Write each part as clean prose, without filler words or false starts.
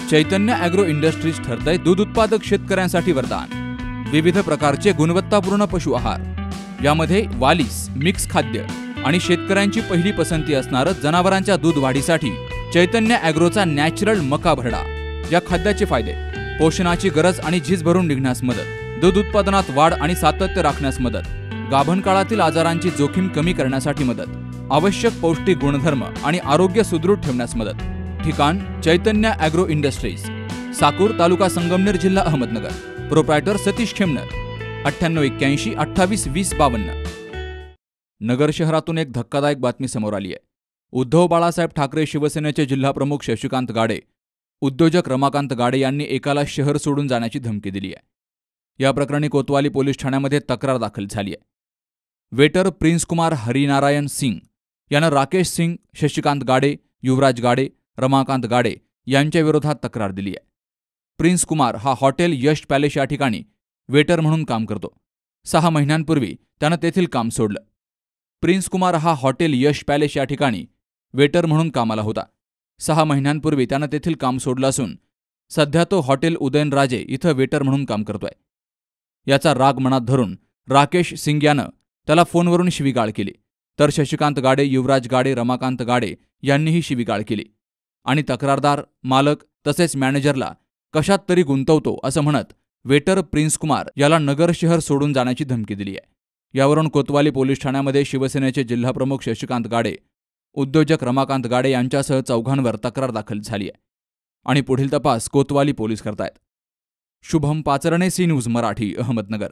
चैतन्य agro industries ठरतंय दूध उत्पादक शेतकऱ्यांसाठी वरदान। विविध प्रकारचे गुणवत्तापूर्ण पशु आहार, यामध्ये वालीस, मिक्स खाद्य आणि शेतकऱ्यांची पहिली पसंती असणारं जनावरांच्या दूध वाढीसाठी चैतन्य ॲग्रोचा नॅचरल मका भरडा। या खाद्याचे फायदे: पोषणाची गरज आणि झीज भरून निघण्यास मदत, दूध उत्पादनात वाढ आणि सातत्य राखण्यास मदत, गाभण काळातील आजारांची जोखीम कमी करण्यासाठी मदत, आवश्यक पौष्टिक गुणधर्म आणि आरोग्य सुदृढ ठेवण्यास मदत। ठिकाण: चैतन्य ॲग्रो इंडस्ट्रीज, साकूर, तालुका संगमनेर, जिल्हा अहमदनगर। प्रोप्रायटर सतीश खेमनर, 9881 28 20 52। नगर शहरातून एक धक्कादायक बातमी समोर आली आहे। उद्धव बाळासाहेब ठाकरे शिवसेनेचे जिल्हाप्रमुख शशिकांत गाडे, उद्योजक रमाकांत गाडे यांनी एकाला शहर सोडून जाण्याची धमकी दिली आहे। या प्रकरणी कोतवाली पोलीस ठाण्यामध्ये तक्रार दाखल झाली आहे। वेटर प्रिन्स कुमार हरिनारायण सिंग यानं राकेश सिंग, शशिकांत गाडे, युवराज गाडे, रमाकांत गाडे यांच्या विरोधात तक्रार दिली आहे। प्रिन्स कुमार हा हॉटेल यश पॅलेस या ठिकाणी वेटर म्हणून काम करतो। 6 महिन्यांपूर्वी त्यानं तेथील काम सोडलं। प्रिन्स कुमार हा हॉटेल यश पॅलेस या ठिकाणी वेटर म्हणून कामाला होता। 6 महिन्यांपूर्वी त्यानं तेथील काम सोडलं असून सध्या तो हॉटेल उदयनराजे इथं वेटर म्हणून काम करतोय। याचा राग मनात धरून राकेश सिंग यानं त्याला फोनवरून शिवीगाळ केली, तर शशिकांत गाडे, युवराज गाडे, रमाकांत गाडे यांनीही शिवीगाळ केली आणि तक्रारदार, मालक तसेच मॅनेजरला कशात तरी गुंतवतो असं म्हणत वेटर प्रिन्स कुमार याला नगर शहर सोडून जाण्याची धमकी दिली आहे। यावरून कोतवाली पोलीस ठाण्यामध्ये शिवसेनेचे जिल्हाप्रमुख शशिकांत गाडे, उद्योजक रमाकांत गाडे यांच्यासह 4घांवर तक्रार दाखल झाली आहे आणि पुढील तपास कोतवाली पोलीस करतायत। Shubham Pacharne, C news Marathi, Ahmednagar.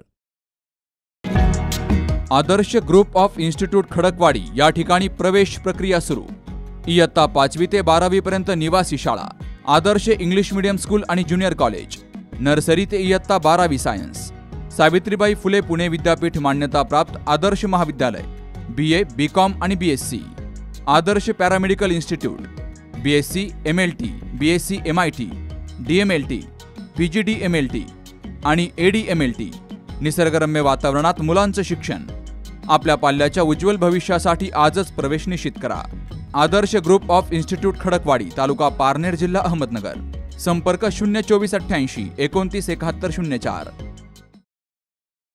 Adarsh group of institute Khadakwadi या ठिकाणी प्रवेश प्रक्रिया सुरू। इयत्ता 5वी ते 12वी पर्यंत निवासी शाळा, आदर्श इंग्लिश मीडियम स्कूल आणि ज्युनियर कॉलेज, नर्सरी ते इयत्ता 12वी सायन्स, सावित्रीबाई फुले पुणे विद्यापीठ मान्यता प्राप्त आदर्श महाविद्यालय, BA, BCom आणि BSc, Adarsh paramedical institute, BSc MLT, BSc MIT, DMLT, PGDMLT आणि ADMLT। निसर्गरम्य वातावरणात मुलांचं शिक्षण, आपल्या पाल्याच्या उज्ज्वल भविष्यासाठी आजच प्रवेश निश्चित करा। Adarsh group of institute Khadakwadi, taluka Parner, जिल्हा अहमदनगर। संपर्क 02488 29 71 04।